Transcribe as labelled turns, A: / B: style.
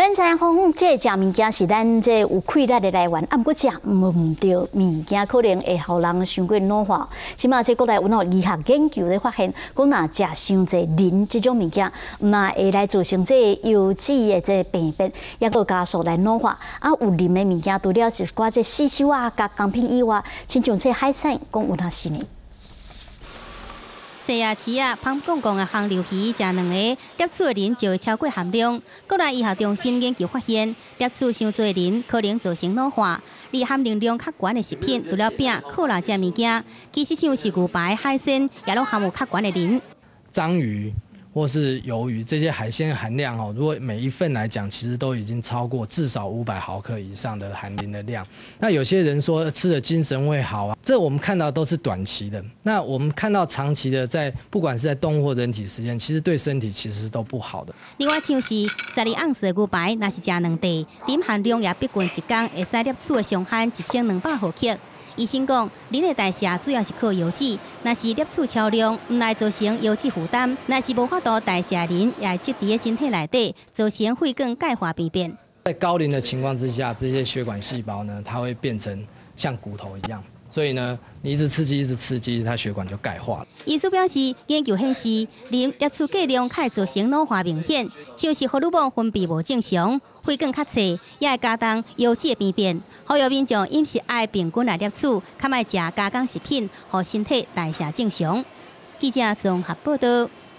A: 咱知影这食物件是咱这有溃烂的来源，啊，不过食唔对物件，可能会互人伤过老化。即马这国内有医学研究咧发现，讲若食伤济磷这种物件，那会来造成这油脂的这病变，也个加速来老化。啊，有磷的物件，除了是挂这洗手啊、加工品以外，亲像这海鲜，讲有哪些呢？
B: 西亚市啊，芳公公的航流鱼食两个，摄取的磷就会超过含量。国内医学中心研究发现，摄取伤多磷可能造成老化。而含磷量较悬的食品，除了饼、可乐这物件，其实像是牛排、海鲜，也拢含有较悬的磷。
C: 章鱼或是鱿鱼这些海鲜含量哦，如果每一份来讲，其实都已经超过至少500毫克以上的含磷的量。那有些人说吃了精神会好啊，这我们看到都是短期的。那我们看到长期的，不管是在动物或人体实验，其实对身体其实都不好的。
B: 另外像是12盎司的牛排，若是食2块，磷含量也逼近一天会使摄取的上限1200毫克。 医生讲，磷的代谢主要是靠油脂，若是摄取超量，唔来造成油脂负担；若是无法度代谢磷，也会积伫身体内底，造成血管钙化病变。
C: 在高磷的情况之下，这些血管细胞呢，它会变成像骨头一样，所以呢，你一直刺激，它血管就钙化了。
B: 医师表示，研究显示，磷摄取过量可造成老化明显，像是荷尔蒙分泌无正常。 血管较细，也会加重油脂的病变。呼吁民众饮食爱平均来摄取，较莫食加工食品，互身体代谢正常。记者综合报道。